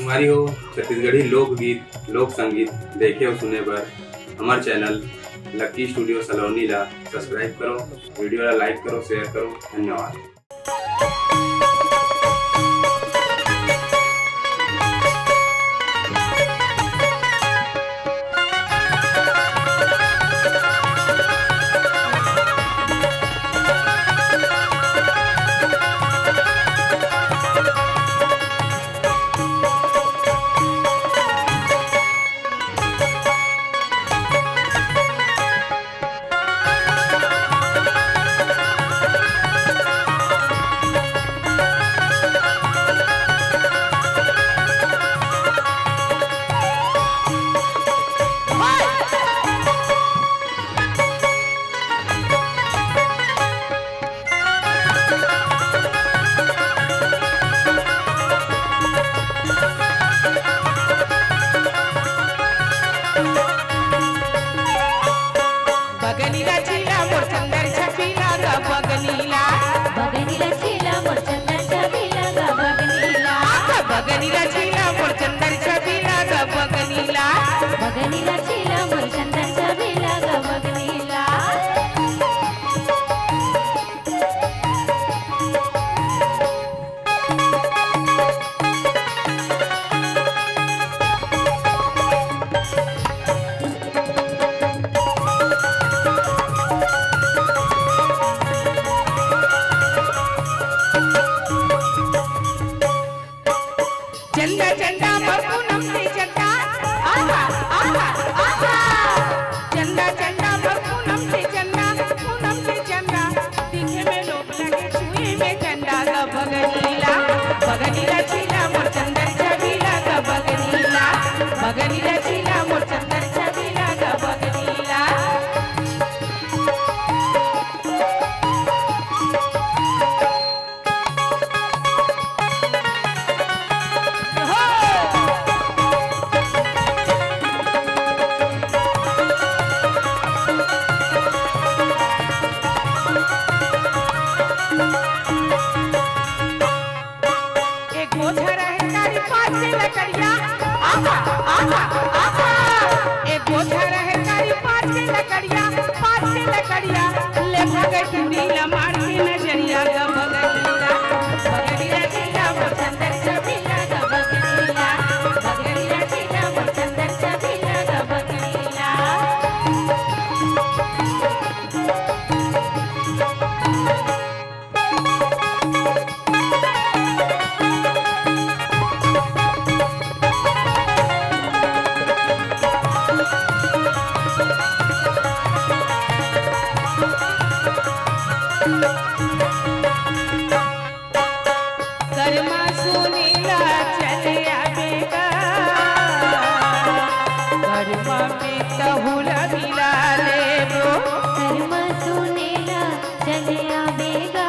तुम्हारी हो छत्तीसगढ़ी लोकगीत लोक संगीत देखे और सुने बर हमारे चैनल लकी स्टूडियो सलोनी ला सब्सक्राइब करो, वीडियो ला लाइक करो, शेयर करो। धन्यवाद। बगनीला चीला मोर चंदर छबीला गा बगनीला, बगनीला चीला मोर चंदर छबीला गा बगनीला, बगनीला चीला मोर चंदर छबीला गा बगनीला, बगनीला चीला मोर चंदर छबीला गा बगनीला। चंदा चंदा मरपूनम से चंदा आहा आहा आहा, चंदा चंदा मरपूनम से चंदा, पूनम से चंदा, दिखे में लोग लगे छुए में चंदा गा बगनीला, बगनीला चीला मोर चंदर छबीला गा बगनीला, बगनीला चीला मोर चंदर छबीला गा बगनीला। लकड़िया आहा आहा आहा, एक बोझा रहे कारी पाँच के लकड़िया, पाँच के लकड़िया ले भागे नीला मार के नजरिया गा बगनीला, बगनीला चीला मोर चंदर छबीला गा बगनीला, बगनीला चीला मोर चंदर छबीला गा बगनीला। कर्मा सुनीला चले आवेगा, कर्मा में तहुला मिला लेबो, कर्मा सुनीला चले आवेगा,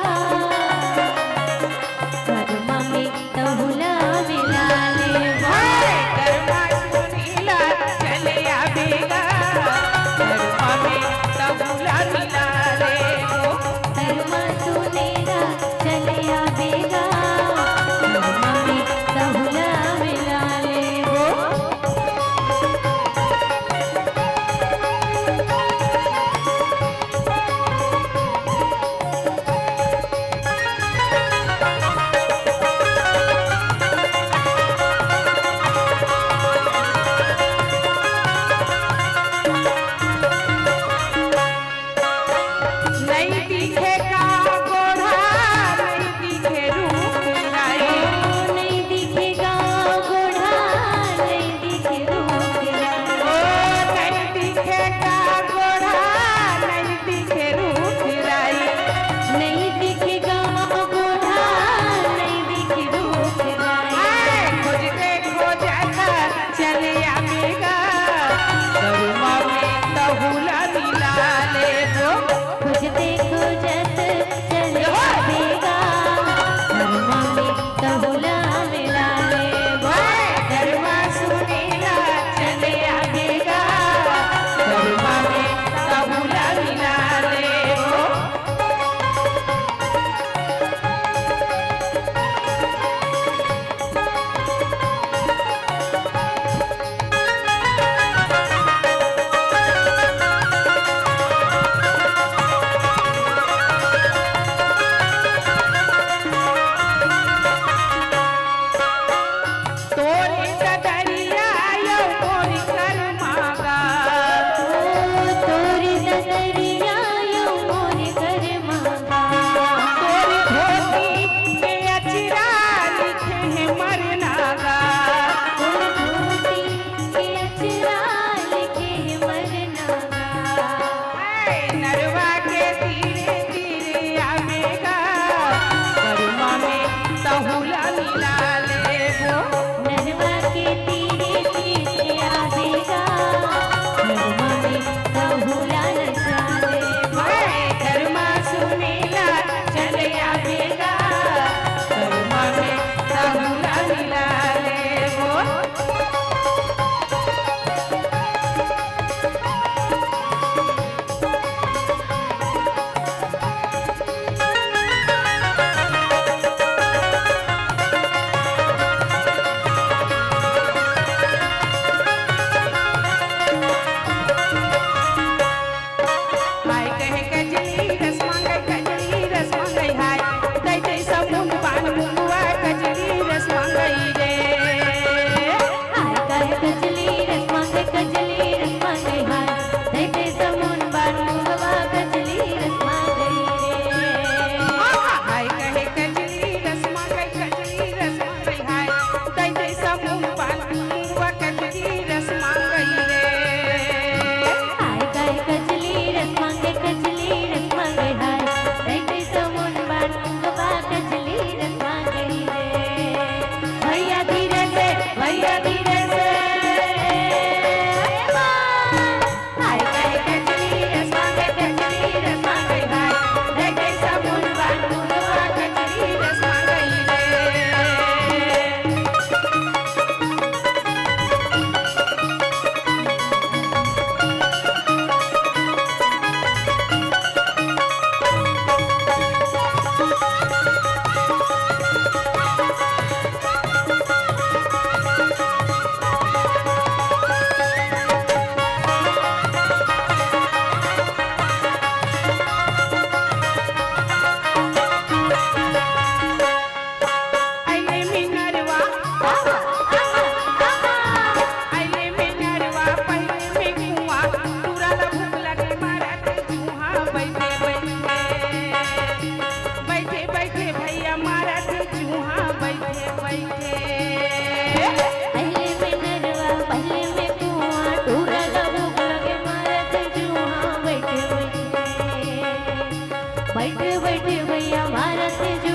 कर्मा में तहुला मिला लेबो, कर्मा सुनीला चले आवेगा, कर्मा में तहुला मिला लेबो, कर्मा सुनीला चले आवेगा। बैठे भैया भारत जो